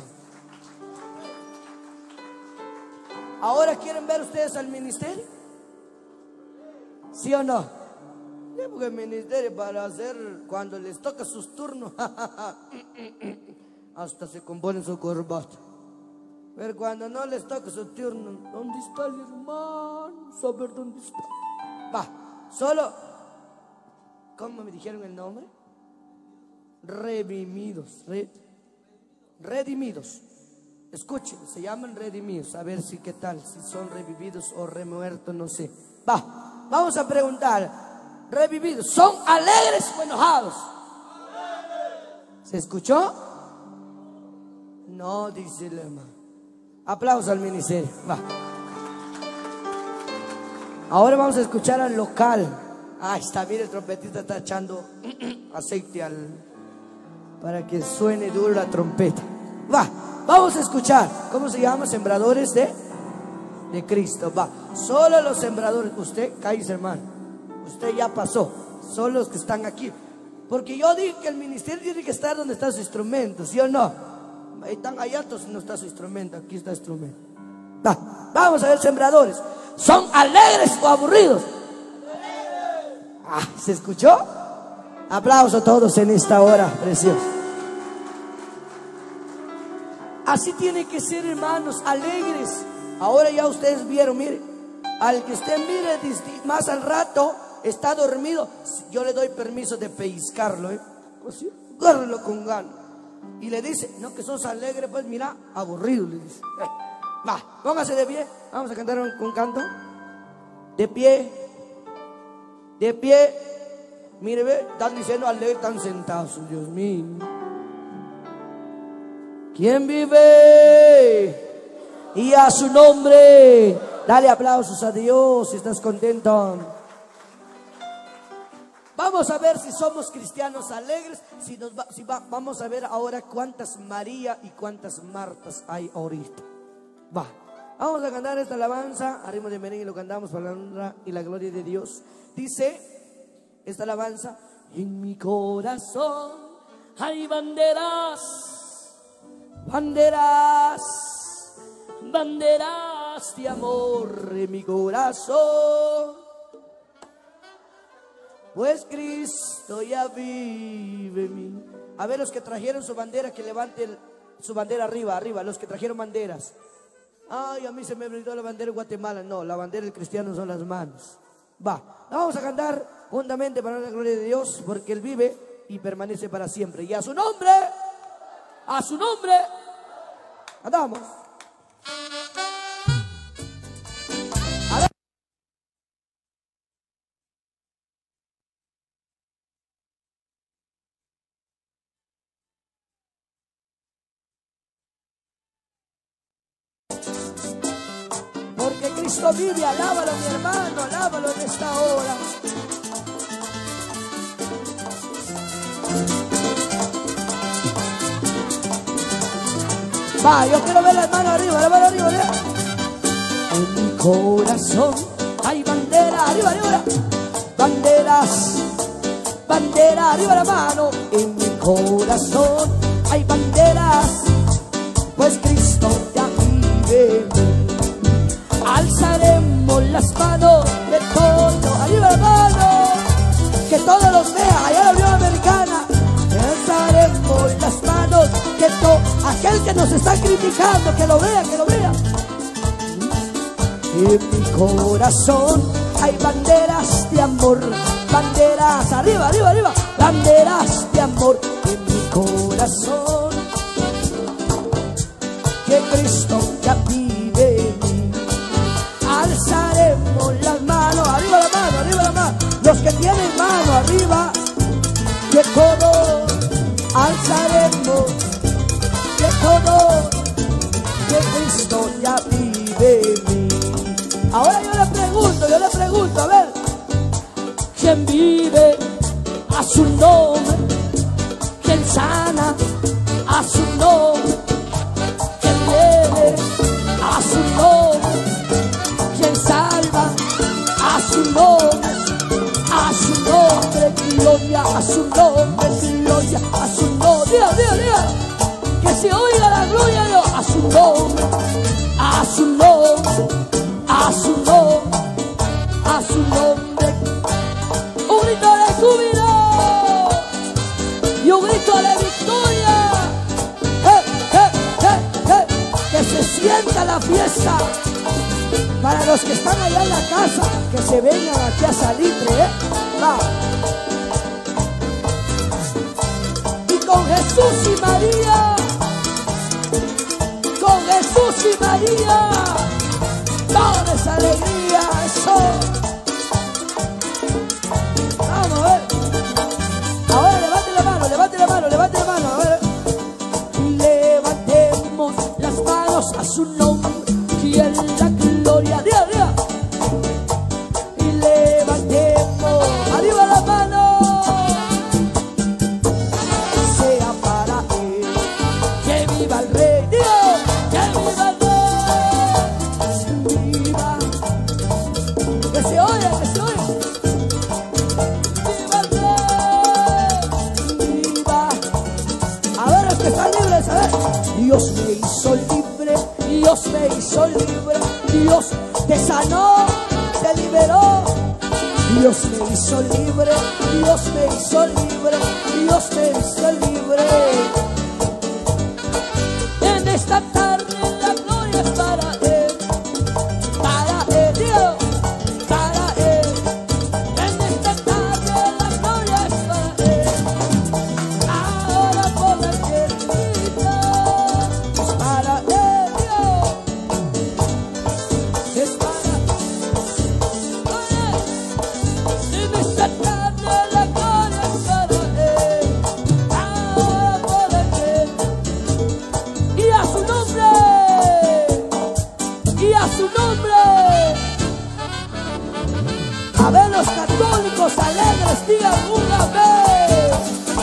¿Ahora quieren ver ustedes al ministerio? ¿Sí o no? Sí, porque el ministerio para hacer, cuando les toca sus turnos, hasta se componen su corbata. Pero cuando no les toca su turno, ¿dónde está el hermano? ¿Saber dónde está? Va, solo, ¿cómo me dijeron el nombre? Redimidos, red, redimidos. Escuchen, se llaman redimidos. A ver si qué tal, si son revividos o remuertos, no sé. Va, vamos a preguntar. Revividos, ¿son alegres o enojados? ¿Se escuchó? No, dice el hermano. Aplausos al ministerio. Va. Ahora vamos a escuchar al local. Ah, está bien, el trompetista está echando aceite al, para que suene duro la trompeta. Va, vamos a escuchar. ¿Cómo se llama? Sembradores de, de Cristo. Va, solo los sembradores. Usted, cállese, hermano. Usted ya pasó, son los que están aquí. Porque yo dije que el ministerio tiene que estar donde está su instrumento, ¿sí o no? Ahí están allá, entonces no está su instrumento, aquí está el instrumento. Va, vamos a ver, sembradores, ¿son alegres o aburridos? Ah, ¿se escuchó? Aplauso a todos en esta hora preciosa. Así tiene que ser, hermanos, alegres. Ahora ya ustedes vieron, miren, al que usted mire más al rato está dormido, yo le doy permiso de pellizcarlo, ¿eh? Así, agárrelo con ganas. Y le dice, no, que sos alegre, pues mira, aburrido, le dice. Eh, va, póngase de pie, vamos a cantar un, un canto. De pie, de pie. Mire, ve, están diciendo alegre, están sentados, Dios mío. ¿Quién vive? Y a su nombre, dale aplausos a Dios si estás contento. Vamos a ver si somos cristianos alegres. Si nos va, si va, vamos a ver ahora cuántas María y cuántas Martas hay ahorita. Va, vamos a cantar esta alabanza a ritmo de merengue y lo cantamos para la honra y la gloria de Dios. Dice esta alabanza: en mi corazón hay banderas, banderas, banderas de amor en mi corazón. Pues Cristo ya vive en mí. A ver, los que trajeron su bandera, que levanten su bandera arriba, arriba. Los que trajeron banderas. Ay, a mí se me brindó la bandera de Guatemala. No, la bandera del cristiano son las manos. Va, la vamos a cantar juntamente para la gloria de Dios, porque Él vive y permanece para siempre. Y a su nombre, a su nombre, cantamos. A ver. Porque Cristo vive, alábalo mi hermano, alábalo en esta hora. Va, yo quiero ver la mano arriba, la mano arriba, arriba. En mi corazón hay bandera, arriba, arriba. Banderas, bandera, arriba la mano. En mi corazón hay banderas, pues Cristo ya vive. Alzaremos las manos de todo, arriba la mano, que todos los vean, allá la Unión Americana. Alzaremos las manos, que todo aquel que nos está criticando, que lo vea, que lo vea. En mi corazón hay banderas de amor, banderas, arriba, arriba, arriba, banderas de amor. En mi corazón, que Cristo ya vive en mí. Alzaremos las manos, arriba la mano, arriba la mano, los que tienen mano arriba, que todo, alzaremos, que todo, que Cristo ya vive en mí. Ahora yo le pregunto, yo le pregunto, a ver, ¿quién vive a su nombre? ¿Quién sana a su nombre? ¿Quién viene a su nombre? ¿Quién salva a su nombre? A su nombre, gloria, a su nombre, gloria, a su nombre. Diga, diga, diga, que se oiga la gloria de Dios. A su nombre, a su nombre, a su nombre, a su nombre. Un grito de júbilo y un grito de victoria. ¡Eh, eh, eh, eh! Que se sienta la fiesta. Para los que están allá en la casa, que se vengan aquí a Salitre, ¿eh? Va. Y con Jesús y María, con Jesús y María, toda esa alegría, eso. Vamos a ver. Ahora levante la mano, levante la mano, levante la mano, a ver. Y levantemos las manos a su nombre, y en la gloria, arriba, arriba. Y levantemos arriba la mano, sea para Él, que viva el Rey, Dios, que viva el Rey, viva, que se oye, que se oye, viva el Rey, viva. A ver, los que están libres, a ver. Dios me hizo libre, Dios me hizo libre, Dios te sanó, te liberó. Dios me hizo libre, Dios me hizo libre, Dios me hizo libre. En esta tarde la gloria es para Él, para Él, Dios, para Él. En esta tarde la gloria es para Él. Ahora por la eternidad es para Él, Dios. Es para Él. En esta tarde la gloria es para Él. Ahora por la eternidad. Y a su nombre, y a su nombre. A ver los católicos alegres, digan una vez.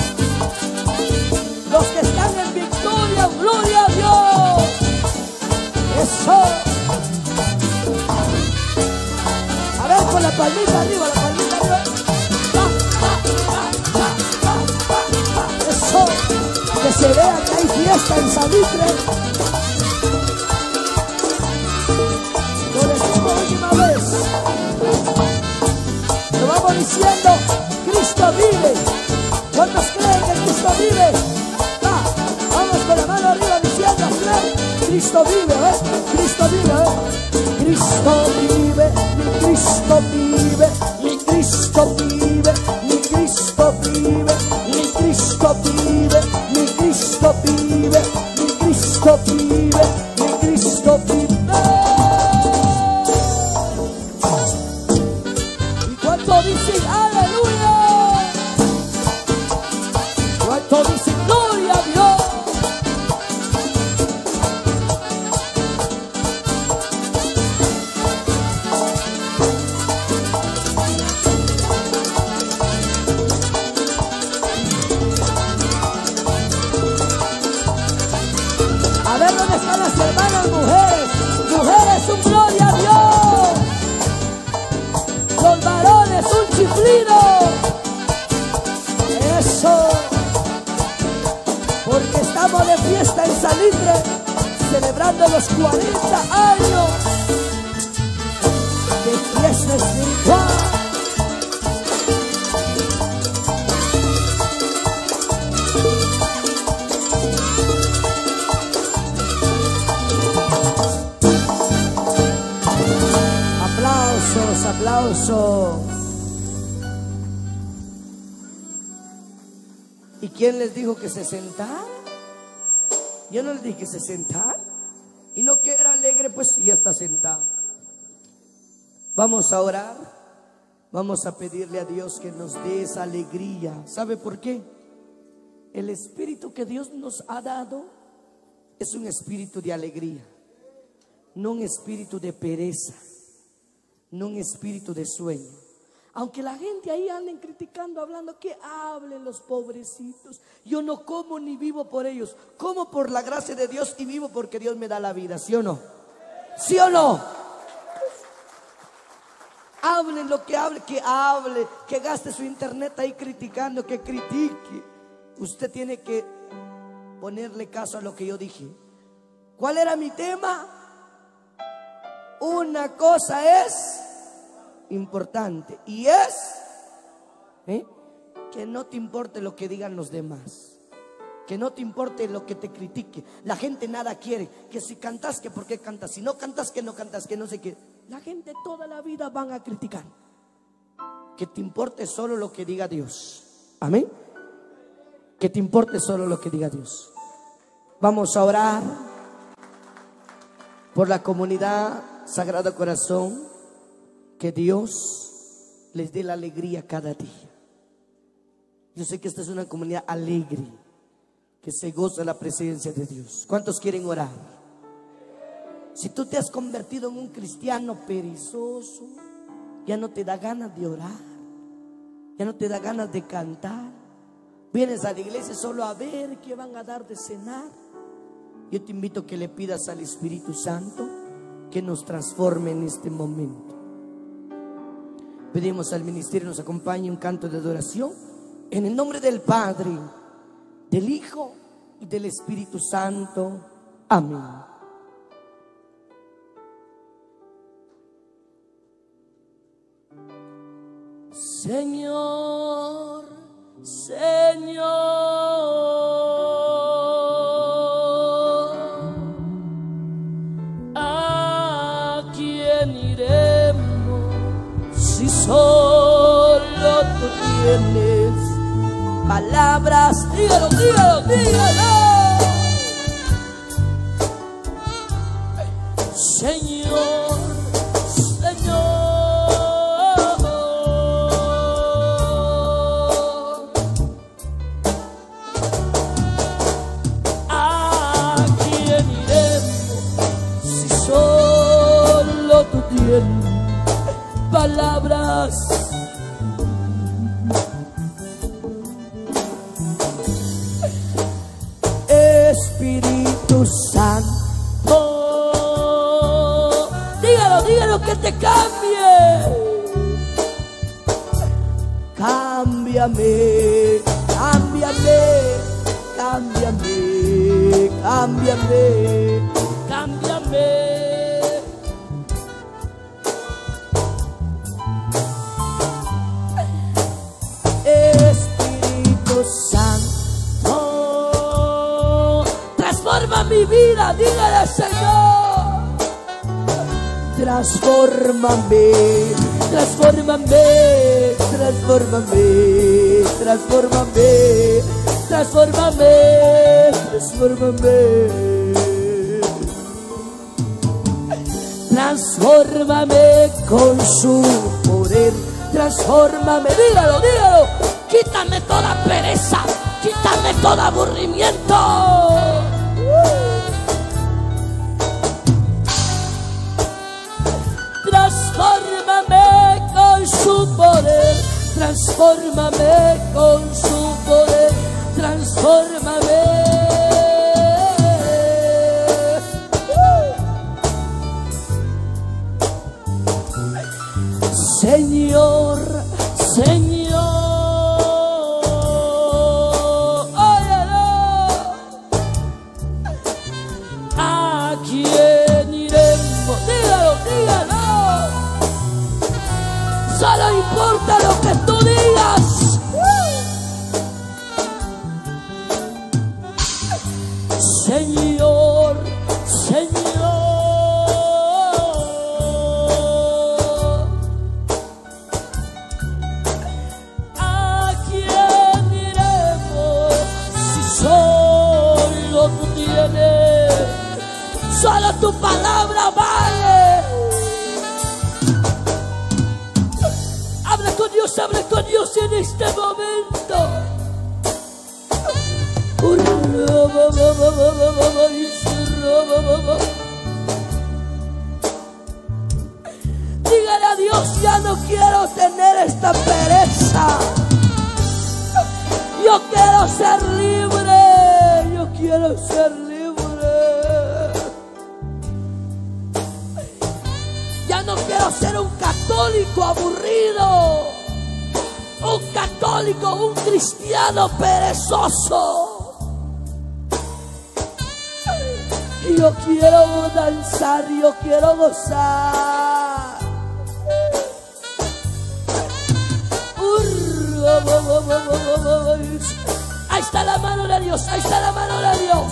Los que están en victoria, gloria a Dios. Eso. A ver con la palmita arriba, la palmita arriba. Va, va, va, va, va, va, va. Eso. Que se vea que hay fiesta en Salitre. Lo decimos última vez. Lo vamos diciendo, Cristo vive. ¿Cuántos creen que Cristo vive? Va, vamos con la mano arriba diciendo, ¿creen? Cristo vive, ¿eh? Cristo vive, ¿eh? Cristo vive, mi Cristo vive. Cristo vive, mi Cristo vive, mi Cristo vive. ¿Y cuánto dicen aleluya? ¿Cuánto dicen gloria a Dios? A ver dónde están las hermanas mujeres. Mujeres, un gloria a Dios. Los varones, un chiflido. Eso. Porque estamos de fiesta en Salitre, celebrando los cuarenta años de fiesta espiritual. Aplausos, aplausos. ¿Y quién les dijo que se sentaran? Yo no les dije que se sentaran. Y no que era alegre, pues ya está sentado. Vamos a orar. Vamos a pedirle a Dios que nos dé esa alegría. ¿Sabe por qué? El espíritu que Dios nos ha dado es un espíritu de alegría, no un espíritu de pereza, no un espíritu de sueño. Aunque la gente ahí anden criticando, hablando, que hablen los pobrecitos. Yo no como ni vivo por ellos. Como por la gracia de Dios y vivo porque Dios me da la vida. ¿Sí o no? ¿Sí o no? Hablen lo que hable, que hable, que gaste su internet ahí criticando, que critique. Usted tiene que ponerle caso a lo que yo dije. ¿Cuál era mi tema? Una cosa es importante y es ¿eh? que no te importe lo que digan los demás, que no te importe lo que te critique. La gente nada quiere, que si cantas, que por qué cantas, si no cantas, que no cantas, que no sé qué. La gente toda la vida van a criticar. Que te importe solo lo que diga Dios. Amén. Que te importe solo lo que diga Dios. Vamos a orar por la comunidad Sagrado Corazón. Que Dios les dé la alegría cada día. Yo sé que esta es una comunidad alegre, que se goza la presencia de Dios. ¿Cuántos quieren orar? Si tú te has convertido en un cristiano perezoso, ya no te da ganas de orar, ya no te da ganas de cantar, vienes a la iglesia solo a ver qué van a dar de cenar. Yo te invito a que le pidas al Espíritu Santo que nos transforme en este momento. Pedimos al ministerio nos acompañe un canto de adoración en el nombre del Padre, del Hijo y del Espíritu Santo. Amén. Señor, Señor, ¿a quién iremos si solo tú tienes palabras? Dígalo, dígalo, dígalo. Señor, Señor, ¿a quién iremos si solo tú tienes palabras? Espíritu Santo, dígalo, dígalo, que te cambie. Cámbiame, cámbiame, cámbiame, cámbiame, cámbiame. Espíritu Santo, transforma mi vida, dígale, Señor. Transfórmame, transfórmame, transfórmame, transfórmame, transfórmame, Transfórmame con su poder. Transfórmame, dígalo, dígalo. Quítame toda pereza, quítame todo aburrimiento. Transfórmame con su poder. Transfórmame con su poder. Transfórmame. Señor, Señor, óyalo. ¿A quién iremos? Dígalo, dígalo. Solo importa lo que tú digas. Señor, Señor. Solo tu palabra vale. Habla con Dios, habla con Dios en este momento. Dígale a Dios, ya no quiero tener esta pereza. Yo quiero ser libre. Yo quiero ser libre. Ya no quiero ser un católico aburrido, un católico, un cristiano perezoso. Yo quiero danzar, yo quiero gozar. Ahí está la mano de Dios, ahí está la mano de Dios.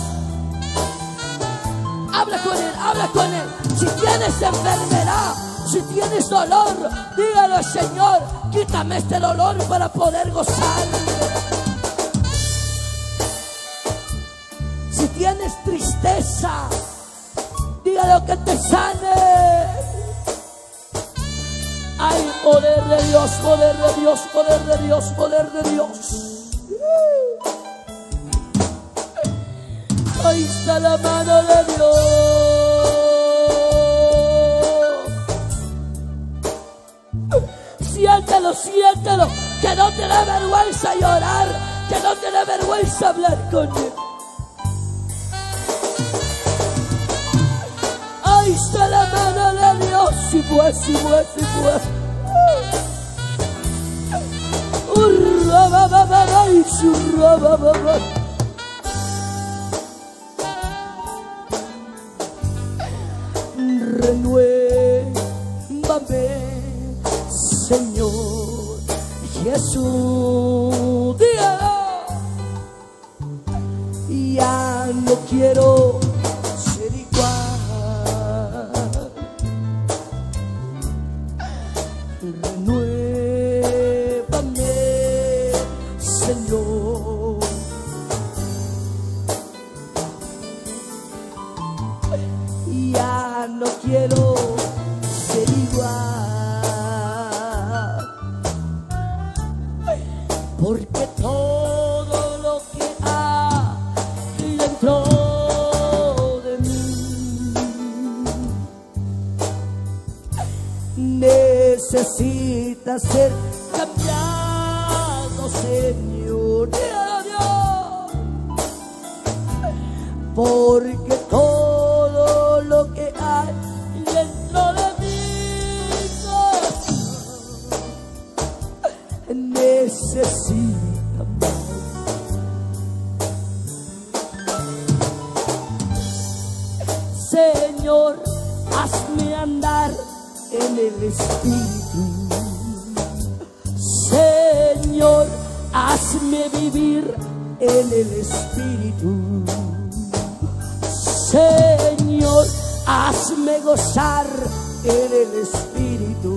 Habla con Él, habla con Él. Si tienes enfermedad, si tienes dolor, dígalo al Señor, quítame este dolor para poder gozar. Si tienes tristeza, dígalo que te sane. Hay poder de Dios, poder de Dios, poder de Dios, poder de Dios. Ahí está la mano de Dios. Siéntelo, siéntelo. Que no te dé vergüenza llorar. Que no te dé vergüenza hablar con Él. Ahí está la mano de Dios. Si fue, si fue, si fue. Urra, ba, ba, ba, ba, y surra, ba, ba, ba. Renuévame, Señor Jesús. Dígalo. Ya no quiero ser igual. Renuévame, Señor. Ya no quiero ser igual, porque todo lo que hay dentro de mí necesita ser cambiado, Señor. Dígalo a Dios, porque todo lo que hay dentro de mí necesita más. Señor, hazme andar en el Espíritu. Señor, hazme vivir en el Espíritu. Señor, hazme gozar en el Espíritu.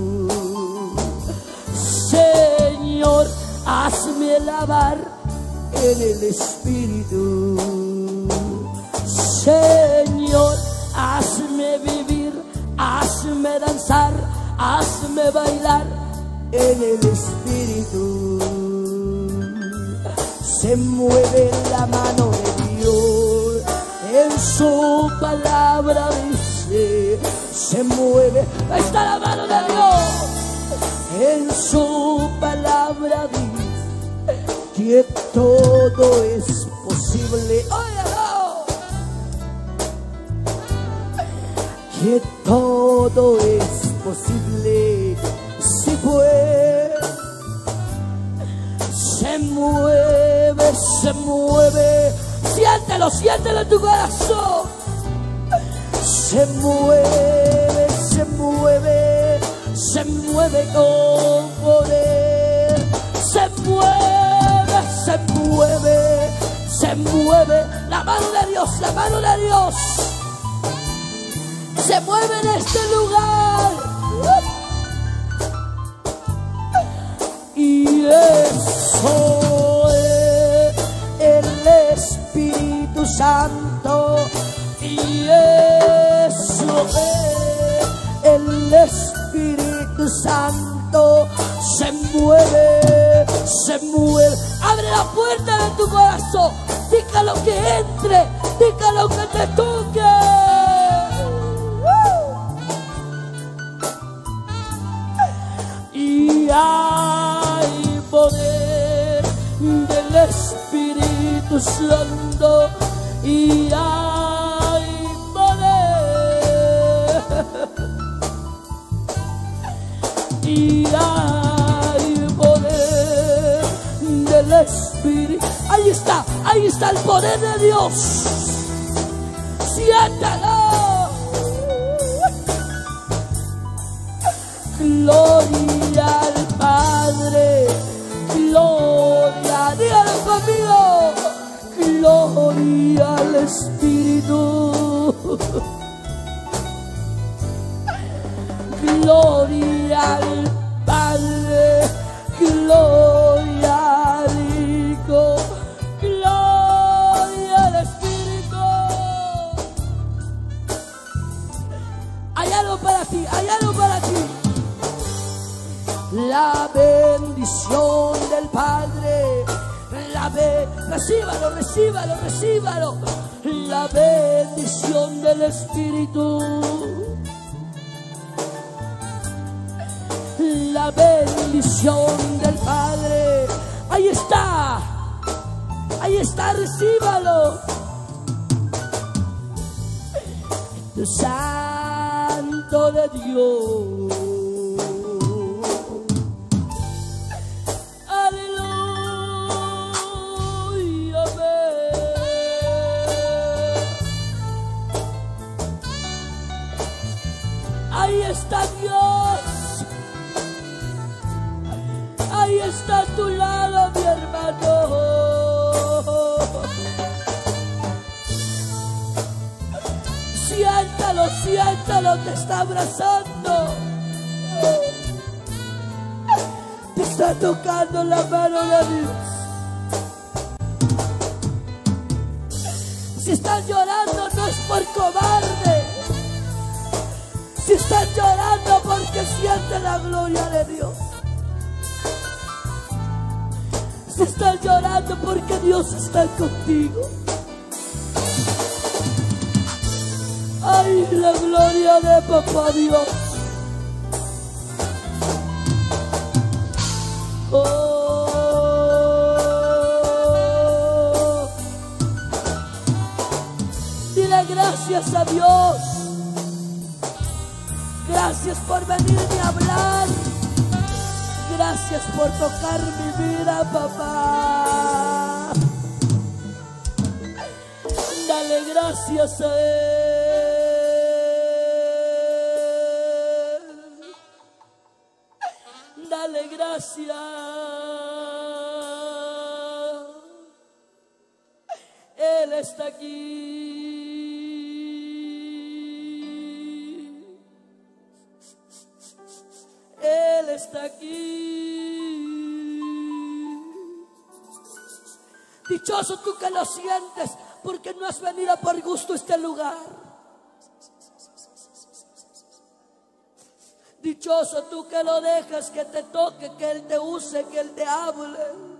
Señor, hazme alabar en el Espíritu. de bailar en el Espíritu. Se mueve la mano de Dios, en su palabra dice, se mueve, ahí está la mano de Dios, en su palabra dice que todo es posible. ¡Óyalo! Que todo es posible, si puede. Se mueve, se mueve, siéntelo, siéntelo en tu corazón. Se mueve, se mueve, se mueve con poder. Se mueve, se mueve, se mueve. La mano de Dios, la mano de Dios se mueve en este lugar. Y eso es el Espíritu Santo. Y eso es el Espíritu Santo. Se mueve, se mueve. Abre la puerta de tu corazón. Dígalo que entre, dígalo que te toque. Y hay poder del Espíritu Santo, y hay poder, y hay poder del Espíritu. Ahí está, ahí está el poder de Dios. Siéntalo. Gloria al Padre, gloria, dígalo conmigo, gloria al Espíritu, gloria al Padre, gloria al Hijo, gloria al Espíritu. Hay algo para ti, hay algo para ti. La bendición del Padre, la be recíbalo, recíbalo, recíbalo. La bendición del Espíritu, la bendición del Padre. Ahí está, ahí está, recíbalo. El Santo de Dios. Ahí está Dios, ahí está a tu lado, mi hermano. Siéntalo, siéntalo, te está abrazando, te está tocando la mano de Dios. Si estás llorando no es por cobarde. Si estás llorando porque sientes la gloria de Dios. Si estás llorando porque Dios está contigo. Ay, la gloria de Papá Dios. Oh. Dile gracias a Dios. Gracias por venirme a hablar. Gracias por tocar mi vida, papá. Dale gracias a Él. Dale gracias. Él está aquí. Él está aquí. Dichoso tú que lo sientes, porque no has venido por gusto a este lugar. Dichoso tú que lo dejas que te toque, que Él te use, que Él te hable.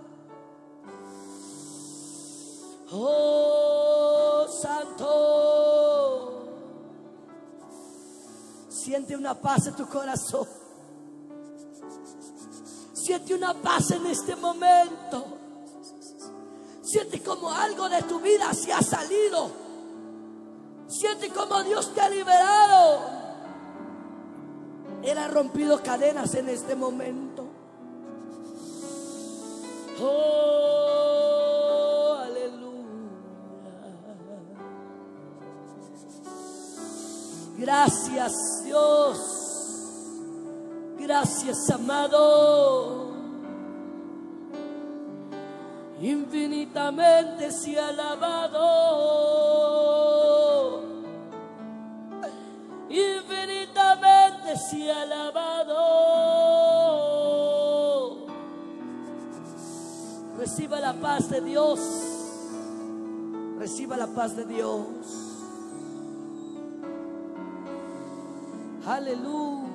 Oh, Santo. Siente una paz en tu corazón. Siente una paz en este momento. Siente como algo de tu vida se ha salido. Siente como Dios te ha liberado. Él ha rompido cadenas en este momento. Oh, aleluya. Gracias, Dios. Gracias, amado. Infinitamente se ha alabado. Infinitamente se ha alabado. Reciba la paz de Dios. Reciba la paz de Dios. Aleluya.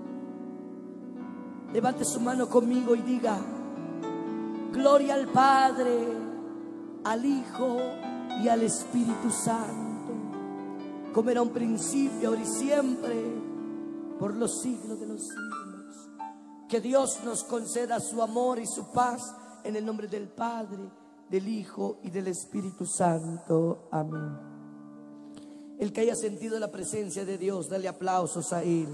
Levante su mano conmigo y diga: gloria al Padre, al Hijo y al Espíritu Santo, como era un principio, ahora y siempre, por los siglos de los siglos. Que Dios nos conceda su amor y su paz en el nombre del Padre, del Hijo y del Espíritu Santo. Amén. El que haya sentido la presencia de Dios, dale aplausos a Él.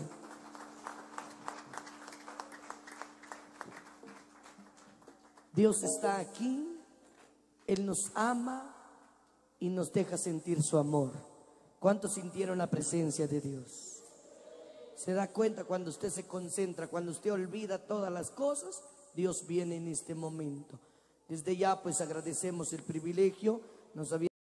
Dios está aquí, Él nos ama y nos deja sentir su amor. ¿Cuántos sintieron la presencia de Dios? Se da cuenta cuando usted se concentra, cuando usted olvida todas las cosas, Dios viene en este momento. Desde ya pues agradecemos el privilegio. Nos había